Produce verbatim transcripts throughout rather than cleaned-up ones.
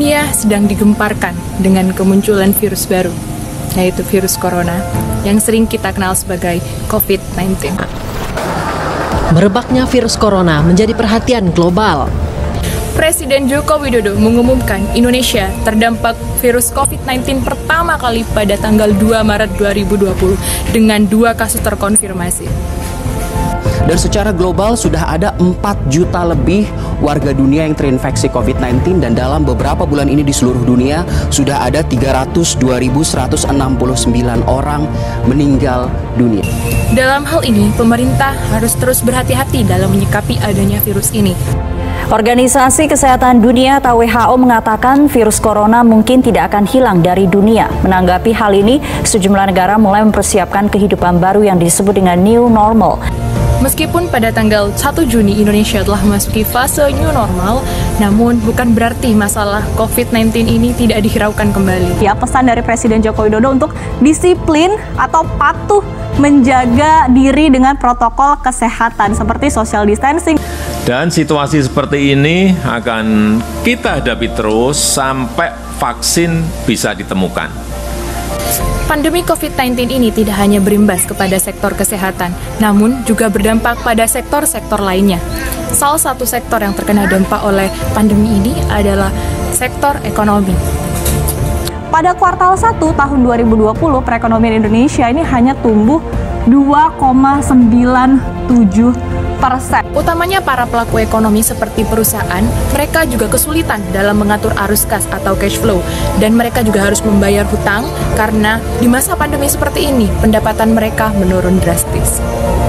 Dunia sedang digemparkan dengan kemunculan virus baru, yaitu virus corona, yang sering kita kenal sebagai covid sembilan belas. Merebaknya virus corona menjadi perhatian global. Presiden Joko Widodo mengumumkan Indonesia terdampak virus covid sembilan belas pertama kali pada tanggal dua Maret dua ribu dua puluh dengan dua kasus terkonfirmasi. Dan secara global sudah ada empat juta lebih warga dunia yang terinfeksi covid sembilan belas, dan dalam beberapa bulan ini di seluruh dunia sudah ada tiga ratus dua ribu seratus enam puluh sembilan orang meninggal dunia. Dalam hal ini, pemerintah harus terus berhati-hati dalam menyikapi adanya virus ini. Organisasi Kesehatan Dunia atau W H O mengatakan virus corona mungkin tidak akan hilang dari dunia. Menanggapi hal ini, sejumlah negara mulai mempersiapkan kehidupan baru yang disebut dengan new normal. Meskipun pada tanggal satu Juni Indonesia telah memasuki fase new normal, namun bukan berarti masalah covid sembilan belas ini tidak dihiraukan kembali. Ya, pesan dari Presiden Joko Widodo untuk disiplin atau patuh menjaga diri dengan protokol kesehatan seperti social distancing. Dan situasi seperti ini akan kita hadapi terus sampai vaksin bisa ditemukan. Pandemi covid sembilan belas ini tidak hanya berimbas kepada sektor kesehatan, namun juga berdampak pada sektor-sektor lainnya. Salah satu sektor yang terkena dampak oleh pandemi ini adalah sektor ekonomi. Pada kuartal satu tahun dua ribu dua puluh, perekonomian Indonesia ini hanya tumbuh dua koma sembilan tujuh persen. Utamanya para pelaku ekonomi seperti perusahaan, mereka juga kesulitan dalam mengatur arus kas atau cash flow, dan mereka juga harus membayar hutang karena di masa pandemi seperti ini pendapatan mereka menurun drastis.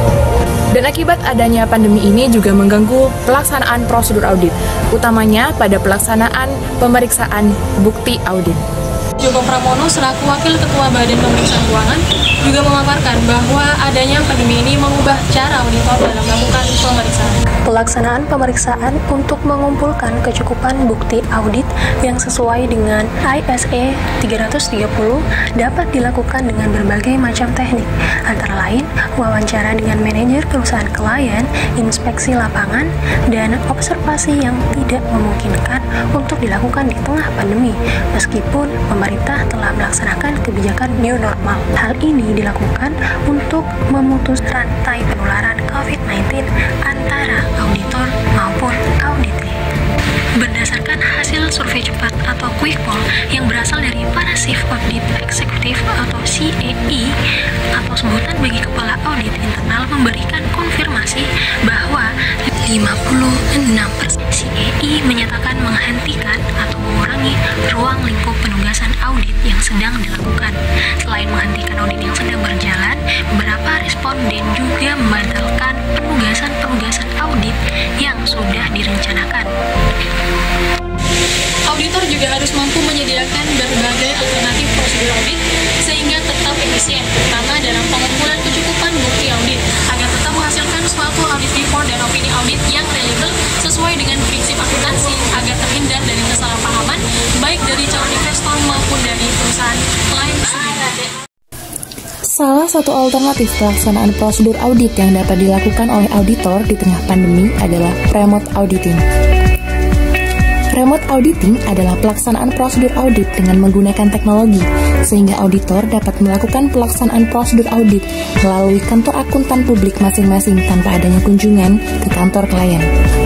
Dan akibat adanya pandemi ini juga mengganggu pelaksanaan prosedur audit, utamanya pada pelaksanaan pemeriksaan bukti audit. Joko Pramono selaku Wakil Ketua Badan Pemeriksa Keuangan juga memaparkan bahwa adanya pandemi ini mengubah cara auditor dalam melakukan pemeriksaan. Pelaksanaan pemeriksaan untuk mengumpulkan kecukupan bukti audit yang sesuai dengan I S A tiga ratus tiga puluh dapat dilakukan dengan berbagai macam teknik, antara lain wawancara dengan manajer perusahaan klien, inspeksi lapangan, dan observasi yang tidak memungkinkan untuk dilakukan di tengah pandemi, meskipun pemerintah telah melaksanakan kebijakan new normal. Hal ini dilakukan untuk memutus rantai penularan covid sembilan belas antara auditor maupun auditee. Berdasarkan hasil survei cepat atau quick poll yang berasal dari para Chief Audit Executive atau C A E atau sebutan bagi kepala audit internal, memberikan konfirmasi bahwa lima puluh enam persen C A E menyatakan menghentikan atau mengurangi ruang lingkup penugasan audit yang sedang dilakukan. Selain menghentikan audit yang sedang berjalan, beberapa responden juga membatalkan penugasan-penugasan audit yang sudah direncanakan. Auditor juga harus mampu menyediakan berbagai alternatif prosedur audit sehingga tetap efisien, terutama dalam pengumpulan kecukupan bukti audit, agar tetap menghasilkan suatu audit report dan opini audit yang reliable sesuai dengan prinsip akuntansi, agar terhindar dari kesalahpahaman baik dari calon investor maupun dari perusahaan lain. Salah satu alternatif pelaksanaan prosedur audit yang dapat dilakukan oleh auditor di tengah pandemi adalah remote auditing. Remote auditing adalah pelaksanaan prosedur audit dengan menggunakan teknologi, sehingga auditor dapat melakukan pelaksanaan prosedur audit melalui kantor akuntan publik masing-masing tanpa adanya kunjungan ke kantor klien.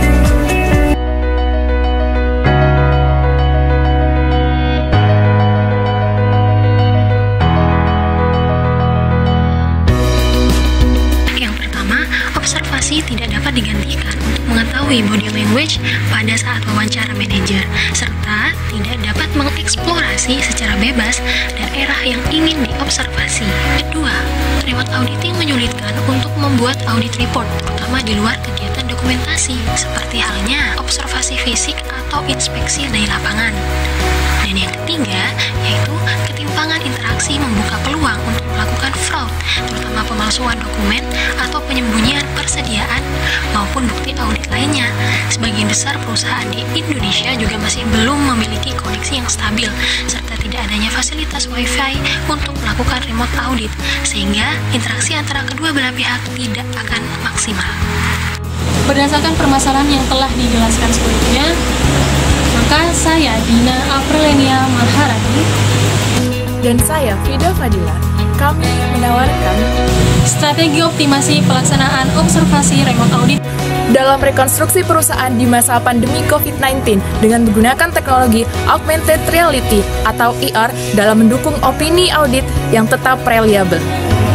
Tidak dapat digantikan untuk mengetahui body language pada saat wawancara manajer, serta tidak dapat mengeksplorasi secara bebas daerah yang ingin diobservasi. Kedua, remote auditing menyulitkan untuk membuat audit report, terutama di luar kegiatan dokumentasi, seperti halnya observasi fisik atau inspeksi dari lapangan. Dan yang ketiga, yaitu ketimpangan interaksi membuka peluang untuk melakukan fraud, terutama pemalsuan dokumen atau penyembunyian persediaan maupun bukti audit lainnya. Sebagian besar perusahaan di Indonesia juga masih belum memiliki koneksi yang stabil, serta tidak adanya fasilitas wifi untuk melakukan remote audit, sehingga interaksi antara kedua belah pihak tidak akan maksimal. Berdasarkan permasalahan yang telah dijelaskan sebelumnya, maka maka saya Dina Aprilenia Maharani dan saya Frida Fadila, kami menawarkan strategi optimasi pelaksanaan observasi remote audit dalam rekonstruksi perusahaan di masa pandemi covid sembilan belas dengan menggunakan teknologi augmented reality atau A R dalam mendukung opini audit yang tetap reliable.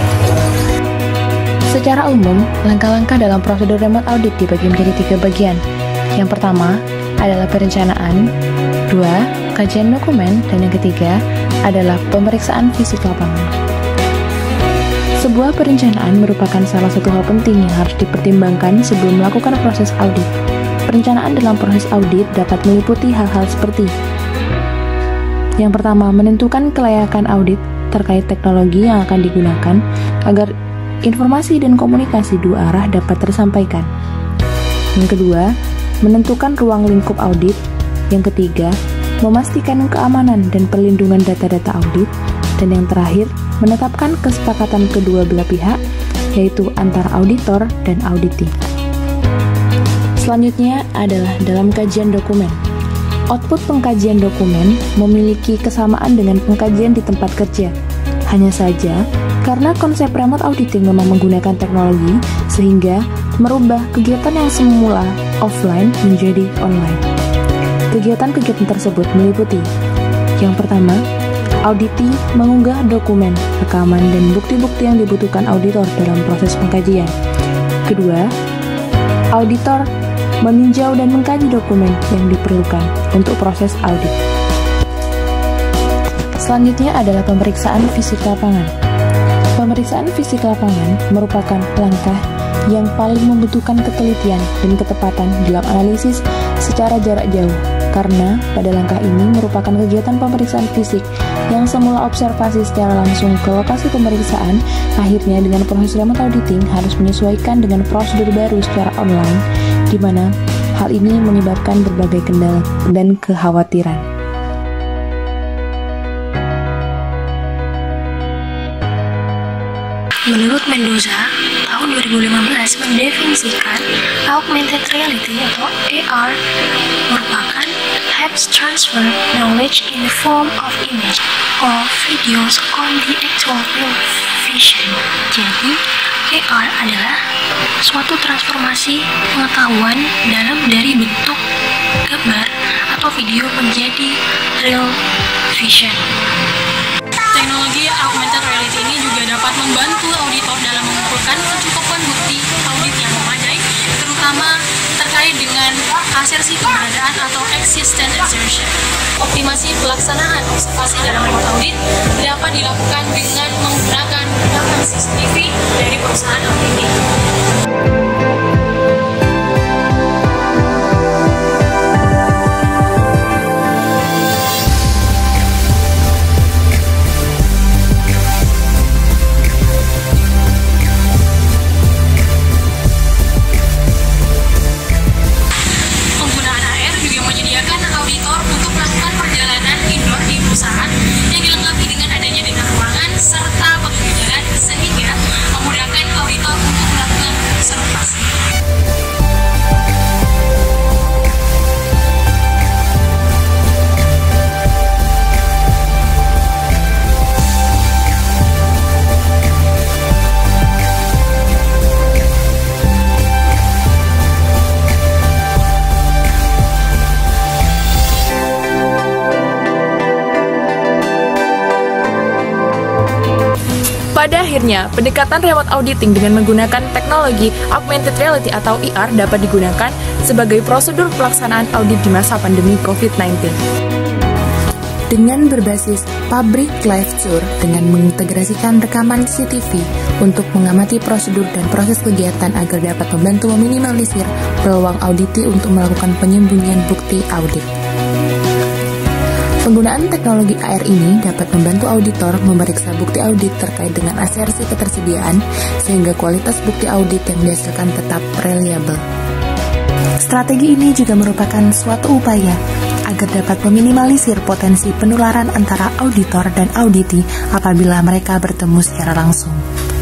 Secara umum, langkah-langkah dalam prosedur remote audit dibagi menjadi tiga bagian. Yang pertama adalah perencanaan, dua, kajian dokumen, dan yang ketiga adalah pemeriksaan fisik lapangan. Sebuah perencanaan merupakan salah satu hal penting yang harus dipertimbangkan sebelum melakukan proses audit. Perencanaan dalam proses audit dapat meliputi hal-hal seperti: yang pertama, menentukan kelayakan audit terkait teknologi yang akan digunakan agar informasi dan komunikasi dua arah dapat tersampaikan. Yang kedua, menentukan ruang lingkup audit. Yang ketiga, memastikan keamanan dan perlindungan data-data audit. Dan yang terakhir, menetapkan kesepakatan kedua belah pihak, yaitu antara auditor dan auditi. Selanjutnya adalah dalam kajian dokumen. Output pengkajian dokumen memiliki kesamaan dengan pengkajian di tempat kerja. Hanya saja, karena konsep remote auditing memang menggunakan teknologi, sehingga merubah kegiatan yang semula offline menjadi online. Kegiatan-kegiatan tersebut meliputi: yang pertama, auditi mengunggah dokumen, rekaman, dan bukti-bukti yang dibutuhkan auditor dalam proses pengkajian. Kedua, auditor meninjau dan mengkaji dokumen yang diperlukan untuk proses audit. Selanjutnya adalah pemeriksaan fisik lapangan. Pemeriksaan fisik lapangan merupakan langkah yang paling membutuhkan ketelitian dan ketepatan dalam analisis secara jarak jauh, karena pada langkah ini merupakan kegiatan pemeriksaan fisik yang semula observasi secara langsung ke lokasi pemeriksaan, akhirnya dengan proses remote auditing harus menyesuaikan dengan prosedur baru secara online, di mana hal ini menyebabkan berbagai kendala dan kekhawatiran. Menurut Mendoza, tahun dua ribu lima belas mendefinisikan augmented reality atau A R merupakan helps transfer knowledge in the form of image or videos on the actual field vision. Jadi, A R adalah suatu transformasi pengetahuan dalam dari bentuk gambar atau video menjadi real vision. Teknologi augmented reality ini juga dapat membantu auditor dalam mengumpulkan kecukupan bukti audit yang memadai, terutama terkait dengan asersi keberadaan atau existence assertion. Optimasi pelaksanaan observasi dalam remote audit dapat dilakukan dengan menggunakan rekaman C C T V dari perusahaan auditing. Pada akhirnya, pendekatan remote auditing dengan menggunakan teknologi augmented reality atau A R dapat digunakan sebagai prosedur pelaksanaan audit di masa pandemi covid sembilan belas. Dengan berbasis public live tour dengan mengintegrasikan rekaman C C T V untuk mengamati prosedur dan proses kegiatan agar dapat membantu meminimalisir peluang auditi untuk melakukan penyembunyian bukti audit. Penggunaan teknologi A R ini dapat membantu auditor memeriksa bukti audit terkait dengan asersi ketersediaan, sehingga kualitas bukti audit yang dihasilkan tetap reliable. Strategi ini juga merupakan suatu upaya agar dapat meminimalisir potensi penularan antara auditor dan auditi apabila mereka bertemu secara langsung.